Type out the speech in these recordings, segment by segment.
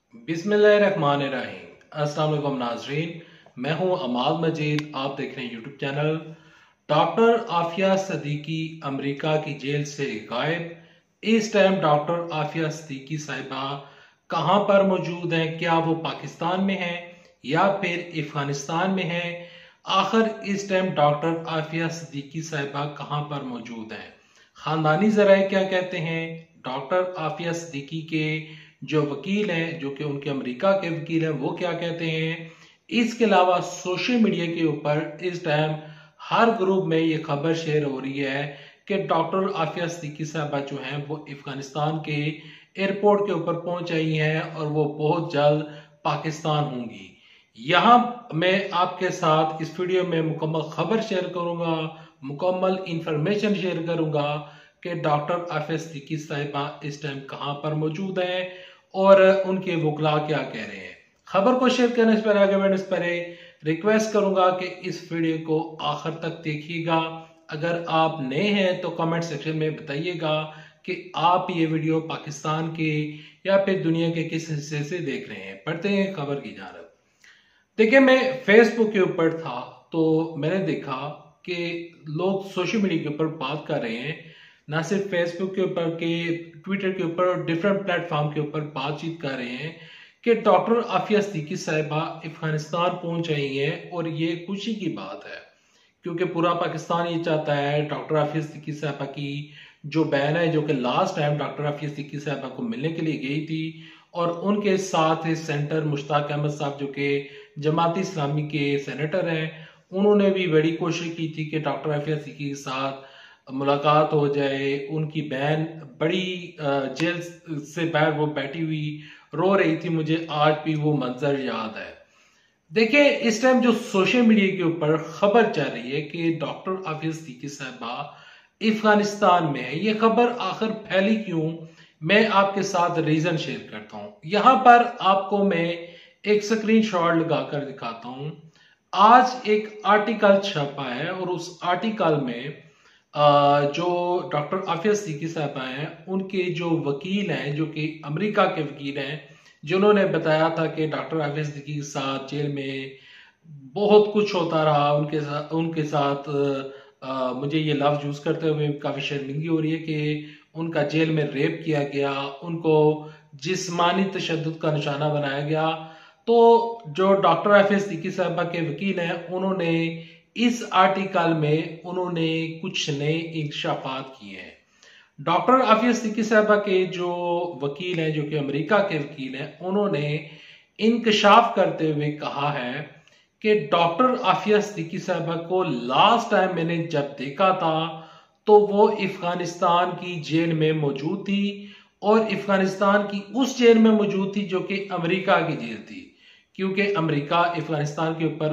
बिस्मिल्लाहिर्रहमानिर्रहीम। अस्सलाम वालेकुम नाजरीन, मैं हूं अमाद मजीद। आप देख रहे हैं YouTube channel. Doctor Aafia Siddiqui America की जेल से गायब। इस टाइम डॉक्टर आफिया सिद्दीकी साहिबा कहां पर मौजूद हैं? क्या वो पाकिस्तान में हैं या फिर अफगानिस्तान में हैं? आखिर इस टाइम डॉक्टर आफिया सिद्दीकी साहिबा कहां पर मौजूद हैं? खानदानी जराए क्या कहते हैं? डॉक्टर आफिया सिद्दीकी के जो वकील हैं, जो कि उनके अमेरिका के वकील हैं, वो क्या कहते हैं? इसके अलावा सोशल मीडिया के ऊपर इस टाइम हर ग्रुप में ये खबर शेयर हो रही है कि डॉक्टर आफिया सिद्दीकी साहबा जो हैं वो अफगानिस्तान के एयरपोर्ट के ऊपर पहुंच आई हैं और वो बहुत जल्द पाकिस्तान होंगी। यहाँ मैं आपके साथ इस वीडियो में मुकम्मल खबर शेयर करूंगा, मुकम्मल इंफॉर्मेशन शेयर करूंगा कि डॉक्टर आफिया सिद्दीकी साहिबा इस टाइम कहां पर मौजूद हैं और उनके वकला क्या कह रहे हैं। खबर को शेयर करने से पहले, आगे बढ़ने से पहले रिक्वेस्ट करूंगा कि इस वीडियो को आखिर तक देखिएगा। अगर आप नए हैं तो कमेंट सेक्शन में बताइएगा कि आप ये वीडियो पाकिस्तान के या फिर दुनिया के किस हिस्से से देख रहे हैं। पढ़ते हैं खबर की जानिब। देखिए, मैं फेसबुक के ऊपर था तो मैंने देखा कि लोग सोशल मीडिया के ऊपर बात कर रहे हैं, ना सिर्फ फेसबुक के ऊपर के ट्विटर के ऊपर, डिफरेंट प्लेटफॉर्म के ऊपर बातचीत कर रहे हैं कि डॉक्टर आफिया सिद्दीकी साहिबा अफगानिस्तान पहुंच आई हैं और ये खुशी की बात है क्योंकि पूरा पाकिस्तान ये चाहता है डॉक्टर आफिया सिद्दीकी साहिबा की जो बहन है, जो कि last time doctor Aafia Siddiqui साहिबा को मिलने के लिए गई थी, और उनके साथ सेंटर मुश्ताक अहमद साहब जो कि जमाती इस्लामी के सेनेटर हैं, उन्होंने भी बड़ी कोशिश की थी कि डॉक्टर आफिया सिद्दीकी के साथ मुलाकात हो जाए। उनकी बहन बड़ी जेल से बाहर वो बैठी हुई रो रही थी, मुझे आज भी वो मंजर याद है। देखिए, इस टाइम जो सोशल मीडिया के ऊपर खबर चल रही है कि डॉक्टर आफिया सिद्दीकी साहिबा अफगानिस्तान में है, ये खबर आखिर फैली क्यों, मैं आपके साथ रीजन शेयर करता हूं। यहां पर आपको मैं एक स्क्रीनशॉट लगाकर दिखाता हूं। आज एक आर्टिकल छपा है और उस आर्टिकल में जो डॉक्टर आफिया सिद्दीकी साहिबा हैं, उनके जो वकील हैं, जो कि अमेरिका के वकील हैं, जिन्होंने बताया था कि डॉक्टर आफिया सिद्दीकी के साथ जेल में बहुत कुछ होता रहा। उनके साथ मुझे ये लफ्ज यूज करते हुए काफी शर्मिंदगी हो रही है कि उनका जेल में रेप किया गया, उनको जिस्मानी तशद्दुद का निशाना बनाया गया। तो जो डॉक्टर आफिया सिद्दीकी साहिबा के वकील हैं, उन्होंने इस आर्टिकल में उन्होंने कुछ नए इंकशाफात किए हैं। डॉक्टर आफिया सिद्दीकी साहिबा के जो वकील हैं, जो कि अमेरिका के वकील हैं, उन्होंने इंकशाफ करते हुए कहा है कि डॉक्टर आफिया सिद्दीकी साहिबा को लास्ट टाइम मैंने जब देखा था तो वो अफगानिस्तान की जेल में मौजूद थी, और अफगानिस्तान की उस जेल में मौजूद थी जो कि अमेरिका की जेल थी, क्योंकि अमेरिका अफगानिस्तान के ऊपर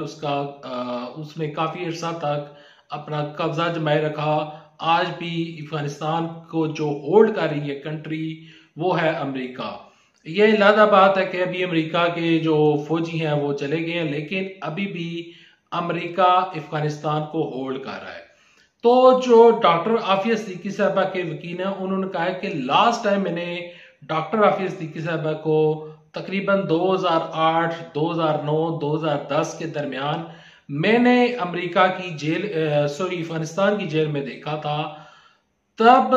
उसने काफी अर्सा तक अपना कब्जा जमाए रखा। आज भी अफगानिस्तान को जो होल्ड कर रही है कंट्री, वो है अमेरिका। ये अलग बात है कि अभी अमेरिका के जो फौजी हैं वो चले गए हैं, लेकिन अभी भी अमेरिका अफगानिस्तान को होल्ड कर रहा है। तो जो डॉक्टर आफिया सिद्दीकी साहिबा के वकील हैं, उन्होंने कहा है कि लास्ट टाइम मैंने डॉक्टर आफिया सिद्दीकी साहिबा को तकरीबन 2008, 2009, 2010 के दरमियान मैंने अमेरिका की जेल अफगानिस्तान की जेल में देखा था। तब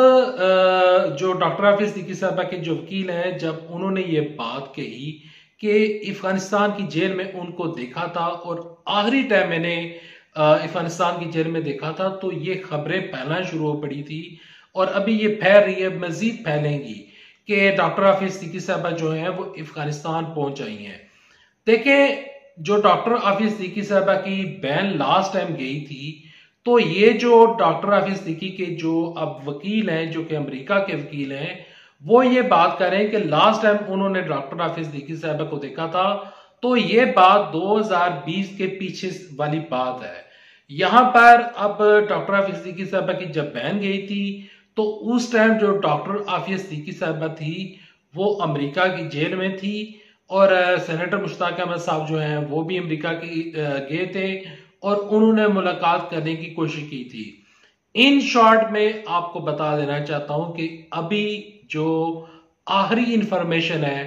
जो डॉक्टर आफिया सिद्दीकी साहिबा के जो वकील हैं, जब उन्होंने ये बात कही कि अफगानिस्तान की जेल में उनको देखा था और आखिरी टाइम मैंने अफगानिस्तान की जेल में देखा था, तो ये खबरें फैलना शुरू हो पड़ी थी और अभी ये फैल रही है, मजीद फैलेंगी कि डॉक्टर आफिया सिद्दीकी साहिबा जो है वो अफगानिस्तान पहुंच आई हैं। देखें, जो डॉक्टर आफिया सिद्दीकी साहिबा की बहन लास्ट टाइम गई थी, तो ये जो डॉक्टर आफिया सिद्दीकी के जो अब वकील हैं, जो कि अमेरिका के वकील हैं, वो ये बात कर रहे हैं कि लास्ट टाइम उन्होंने डॉक्टर आफिया सिद्दीकी साहिबा को देखा था। तो ये बात 2020 के पीछे वाली बात है। यहां पर अब डॉक्टर आफिया सिद्दीकी साहिबा की जब बहन गई थी, तो उस टाइम जो डॉक्टर आफिया सिद्दीकी साहिबा थी वो अमेरिका की जेल में थी, और सेनेटर मुश्ताक अहमद साहब जो हैं वो भी अमेरिका के गए थे और उन्होंने मुलाकात करने की कोशिश की थी। इन शॉर्ट में आपको बता देना चाहता हूं कि अभी जो आखिरी इंफॉर्मेशन है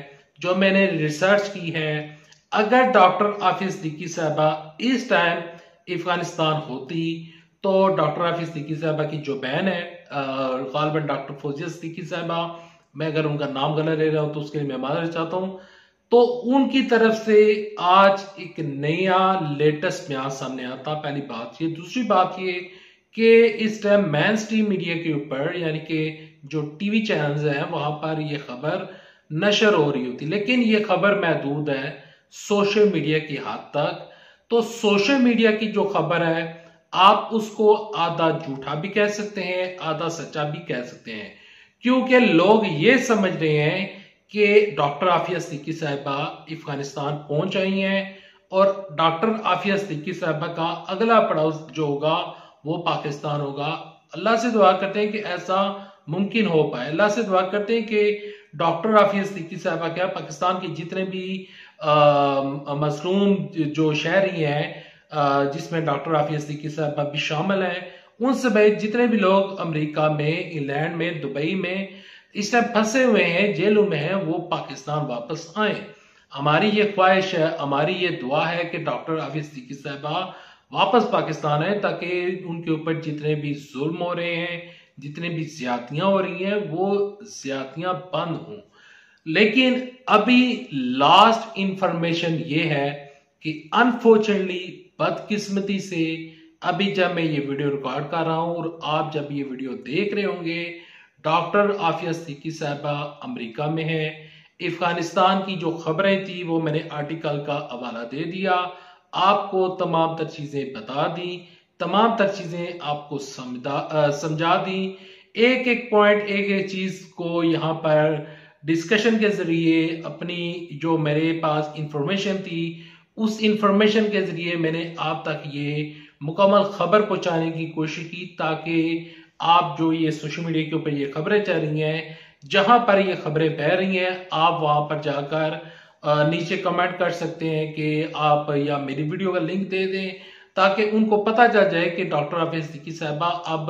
جو میں نے ریسرچ کی ہے، اگر ڈاکٹر عافیہ صدیقی صاحبہ اس ٹائم افغانستان ہوتی تو ڈاکٹر عافیہ صدیقی صاحبہ کی جو بہن ہے غالباً ڈاکٹر فوزیہ صدیقی صاحبہ، میں اگر ان کا نام غلط لے رہا ہوں تو اس کے لیے میں معذرت چاہتا ہوں، تو ان کی طرف سے آج ایک نیا لیٹسٹ بیان سامنے آتا۔ پہلی بات یہ، دوسری بات یہ کہ اس ٹائم مین سٹریم میڈیا کے اوپر، یعنی کہ جو ٹی وی چینلز ہیں وہاں پر یہ خبر نشر ہو رہی ہوتی، لیکن یہ خبر محدود ہے سوشل میڈیا کی حد تک۔ تو سوشل میڈیا کی جو خبر ہے آپ اس کو آدھا جھوٹا بھی کہہ سکتے ہیں، آدھا سچا بھی کہہ سکتے ہیں، کیونکہ لوگ یہ سمجھ رہے ہیں کہ ڈاکٹر عافیہ صدیقی صاحبہ افغانستان پہنچ آئی ہیں اور ڈاکٹر عافیہ صدیقی صاحبہ کا اگلا پڑاؤ جو ہوگا وہ پاکستان ہوگا۔ اللہ سے دعا کرتے ہیں کہ ایسا ممکن ہو پائے، اللہ سے دعا کرتے ہیں کہ ڈاکٹر عافیہ صدیقی صاحبہ کیا پاکستان کے جتنے بھی مظلوم جو شہری ہیں جس میں ڈاکٹر عافیہ صدیقی صاحبہ بھی شامل ہیں، ان سمیت جتنے بھی لوگ امریکہ میں، انگلینڈ میں، دبئی میں اس ٹائم پھنسے ہوئے ہیں، جیلوں میں ہیں، وہ پاکستان واپس آئیں۔ ہماری یہ خواہش ہے، ہماری یہ دعا ہے کہ ڈاکٹر عافیہ صدیقی صاحبہ واپس پاکستان آئیں تاکہ ان کے اوپر جتنے بھی ظلم ہو رہے ہیں، جتنے بھی زیادتیاں ہو رہی ہیں، وہ زیادتیاں بند ہوں۔ لیکن ابھی لاسٹ انفارمیشن یہ ہے کہ انفارچونیٹلی، بدقسمتی سے، ابھی جب میں یہ ویڈیو ریکارڈ کر رہا ہوں اور آپ جب یہ ویڈیو دیکھ رہے ہوں گے، ڈاکٹر عافیہ صدیقی صاحبہ امریکہ میں ہے۔ افغانستان کی جو خبریں تھی وہ میں نے آرٹیکل کا حوالہ دے دیا، آپ کو تمام تر چیزیں بتا دی، تمام تر چیزیں آپ کو سمجھا دی، ایک ایک پوائنٹ، ایک ایک چیز کو یہاں پر ڈسکشن کے ذریعے اپنی جو میرے پاس انفارمیشن تھی اس انفارمیشن کے ذریعے میں نے آپ تک یہ مکمل خبر پہنچانے کی کوشش کی، تاکہ آپ جو یہ سوشل میڈیا کے اوپر یہ خبریں چل رہی ہیں، جہاں پر یہ خبریں بہ رہی ہیں، آپ وہاں پر جا کر نیچے کمنٹ کر سکتے ہیں کہ آپ یا میری ویڈیو کا لنک دے دیں تاکہ ان کو پتہ چل جائے کہ ڈاکٹر عافیہ صدیقی صاحبہ اب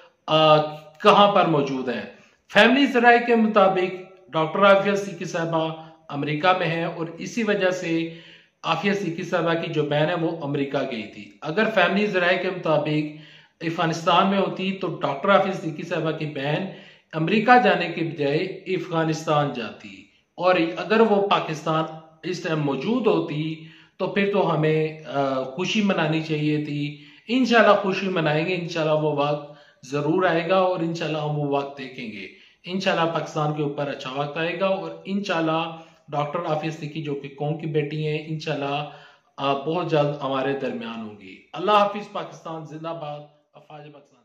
کہاں پر موجود ہیں۔ فیملی ذرائع کے مطابق ڈاکٹر عافیہ صدیقی صاحبہ امریکہ میں ہیں اور اسی وجہ سے عافیہ صدیقی صاحبہ کی جو بہن ہے وہ امریکہ گئی تھی۔ اگر فیملی ذرائع کے مطابق افغانستان میں ہوتی تو ڈاکٹر عافیہ صدیقی صاحبہ کی بہن امریکہ جانے کے بجائے افغانستان جاتی، اور اگر وہ پاکستان اس ٹائم موجود ہوتی تو پھر تو ہمیں خوشی منانی چاہیے تھی۔ انشاءاللہ خوشی منائیں گے، انشاءاللہ وہ وقت ضرور آئے گا اور انشاءاللہ ہم وہ وقت دیکھیں گے۔ انشاءاللہ پاکستان کے اوپر اچھا وقت آئے گا اور انشاءاللہ ڈاکٹر عافیہ صدیقی جو کہ قوم کی بیٹی ہیں انشاءاللہ بہت جلد ہمارے درمیان ہوں گی۔ اللہ حافظ، پاکستان زندہ باد، افواج پاکستان۔